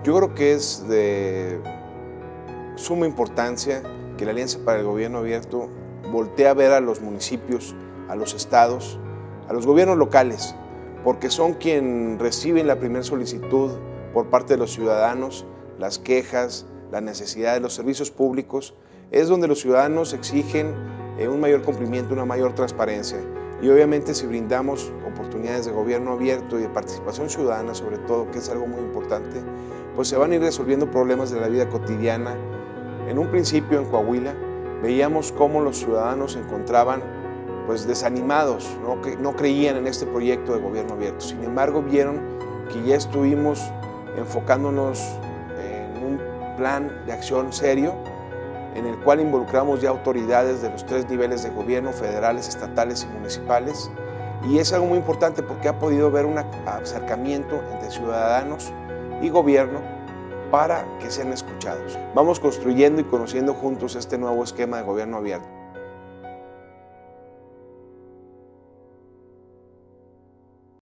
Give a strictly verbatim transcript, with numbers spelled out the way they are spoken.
Yo creo que es de suma importancia que la Alianza para el Gobierno Abierto voltee a ver a los municipios, a los estados, a los gobiernos locales, porque son quienes reciben la primera solicitud por parte de los ciudadanos, las quejas, la necesidad de los servicios públicos. Es donde los ciudadanos exigen eh, un mayor cumplimiento, una mayor transparencia. Y obviamente si brindamos oportunidades de gobierno abierto y de participación ciudadana, sobre todo, que es algo muy importante, pues se van a ir resolviendo problemas de la vida cotidiana. En un principio en Coahuila veíamos cómo los ciudadanos se encontraban pues desanimados, ¿no? Que no creían en este proyecto de gobierno abierto. Sin embargo, vieron que ya estuvimos enfocándonos en un plan de acción serio, en el cual involucramos ya autoridades de los tres niveles de gobierno, federales, estatales y municipales. Y es algo muy importante porque ha podido haber un acercamiento entre ciudadanos y gobierno para que sean escuchados. Vamos construyendo y conociendo juntos este nuevo esquema de gobierno abierto.